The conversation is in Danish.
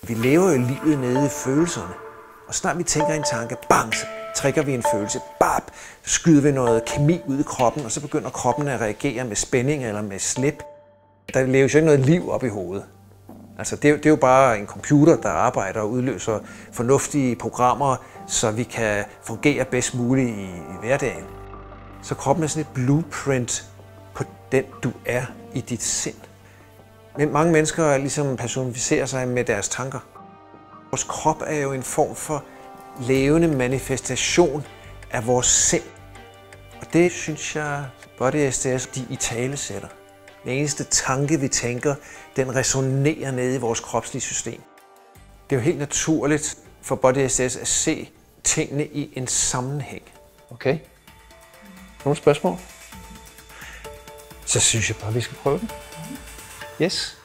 Vi lever jo livet nede i følelserne. Og snart vi tænker en tanke, bang, så trækker vi en følelse, bap, så skyder vi noget kemi ud i kroppen, og så begynder kroppen at reagere med spænding eller med slip. Der leves jo ikke noget liv op i hovedet. Altså, det er jo bare en computer, der arbejder og udløser fornuftige programmer, så vi kan fungere bedst muligt i hverdagen. Så kroppen er sådan et blueprint på den, du er i dit sind. Men mange mennesker ligesom personificerer sig med deres tanker. Vores krop er jo en form for levende manifestation af vores sind. Og det synes jeg, Body SDS, de italesætter. Den eneste tanke, vi tænker, den resonerer nede i vores kropslige system. Det er jo helt naturligt for Body SDS at se tingene i en sammenhæng. Okay. Nogle spørgsmål? Så synes jeg bare, vi skal prøve den. Yes.